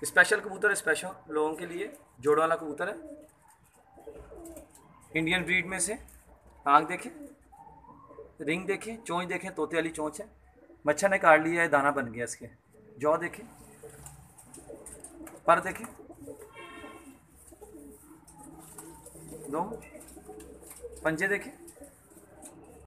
Special कबूतर है, special लोगों के लिए, जोड़ वाला कबूतर है, इंडियन ब्रीड में से। आँख देखें, रिंग देखें, चोंच देखें, तोते वाली चोंच है, मच्छर ने काट लिया है, दाना बन गया इसके। जौ देखें, पर देखें, दो पंजे देखें,